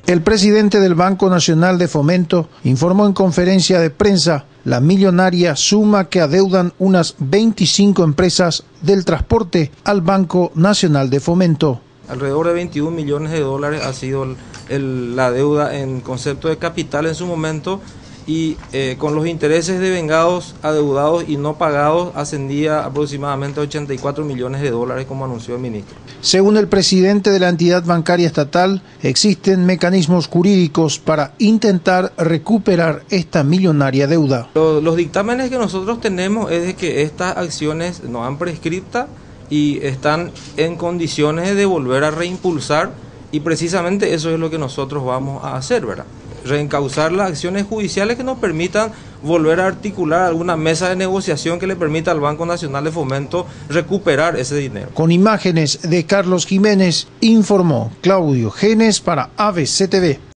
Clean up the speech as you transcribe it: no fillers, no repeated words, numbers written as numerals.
El presidente del Banco Nacional de Fomento informó en conferencia de prensa la millonaria suma que adeudan unas 25 empresas del transporte al Banco Nacional de Fomento. Alrededor de 21 millones de dólares ha sido la deuda en concepto de capital en su momento, y con los intereses de vengados, adeudados y no pagados ascendía aproximadamente a 84 millones de dólares, como anunció el ministro. Según el presidente de la entidad bancaria estatal, existen mecanismos jurídicos para intentar recuperar esta millonaria deuda. Los dictámenes que nosotros tenemos es de que estas acciones no han prescripta y están en condiciones de volver a reimpulsar, y precisamente eso es lo que nosotros vamos a hacer, ¿verdad? Reencauzar las acciones judiciales que nos permitan volver a articular alguna mesa de negociación que le permita al Banco Nacional de Fomento recuperar ese dinero. Con imágenes de Carlos Jiménez, informó Claudio Genes para ABC TV.